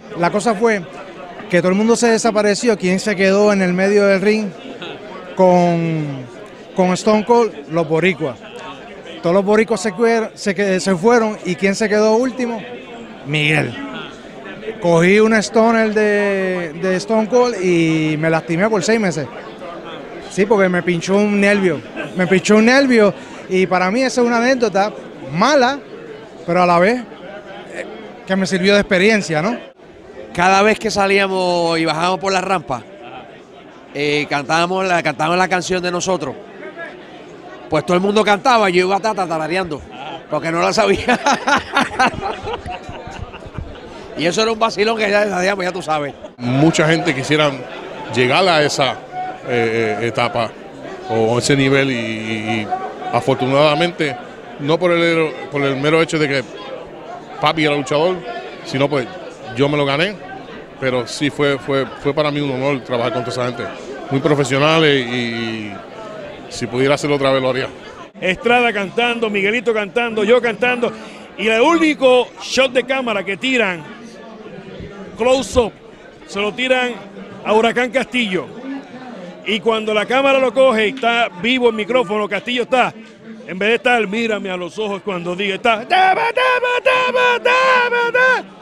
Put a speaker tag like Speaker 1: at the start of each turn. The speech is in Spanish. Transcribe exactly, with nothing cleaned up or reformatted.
Speaker 1: La cosa fue que todo el mundo se desapareció. ¿Quién se quedó en el medio del ring con, con Stone Cold? Los boricuas. Todos los boricuas se, se, se fueron. ¿Y quién se quedó último? Miguel. Cogí una stoner de, de Stone Cold y me lastimé por seis meses. Sí, porque me pinchó un nervio. Me pinchó un nervio y para mí esa es una anécdota mala, pero a la vez eh, que me sirvió de experiencia, ¿no?
Speaker 2: Cada vez que salíamos y bajábamos por la rampa, eh, cantábamos, la, cantábamos la canción de nosotros. Pues todo el mundo cantaba y yo iba a estar tarareando, porque no la sabía. Y eso era un vacilón que ya sabíamos, ya tú sabes.
Speaker 3: Mucha gente quisiera llegar a esa eh, etapa o ese nivel y, y afortunadamente, no por el, por el mero hecho de que papi era luchador, sino pues yo me lo gané, pero sí fue, fue, fue para mí un honor trabajar con toda esa gente. Muy profesionales y, y si pudiera hacerlo otra vez lo haría.
Speaker 4: Estrada cantando, Miguelito cantando, yo cantando, y el único shot de cámara que tiran, close up, se lo tiran a Huracán Castillo. Y cuando la cámara lo coge y está vivo el micrófono, Castillo está, en vez de estar, mírame a los ojos cuando diga, está,